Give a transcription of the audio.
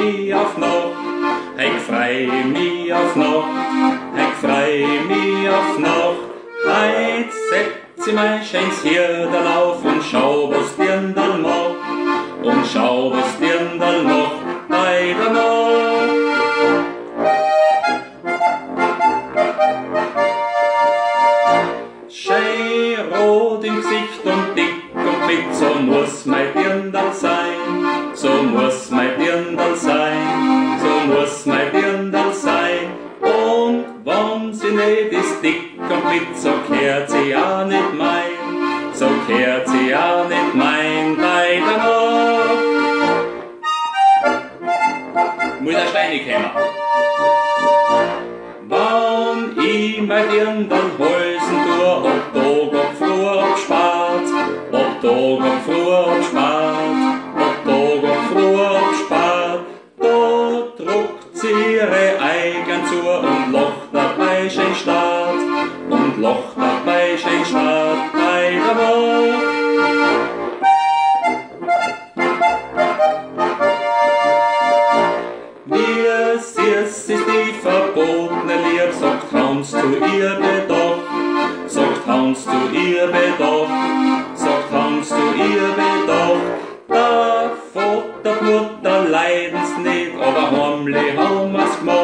mich auf Nacht, ich freu mich auf Nacht, ich freu mich auf Nacht. Heut setz ich mein schönes Hirdel auf und schau, was Dirndl macht, und schau, was Dirndl macht bei der Nacht. Schön rot im Gesicht und dick und fit, so muss mein Dirndl sein, so muss mein Dirndl sein, so muss mein Dirndl sein. Und wenn sie nicht ist dick und fit, so kehrt sie auch nicht mein, so kehrt sie auch nicht mein bei der Nacht. Muss der Steine kommen. Wann ich mein Dirndl Holsen tue, ob Tag, ob Früh, ob Spät, ob Tag, ob Früh, ob Spät, ob Tag, ob Früh, ob Spät, da druckt sie ihre Eigen zu und lacht dabei schön stark, und lacht dabei schön stark bei der Nacht. Wie süß ist die verbotene Lieb, sagt Hans zu ihr bedacht, sagt Hans zu ihr bedacht, sagt Hans zu ihr bedacht. Der Vater, Mutter leiden's nicht, aber heimlich haben wir's gemacht.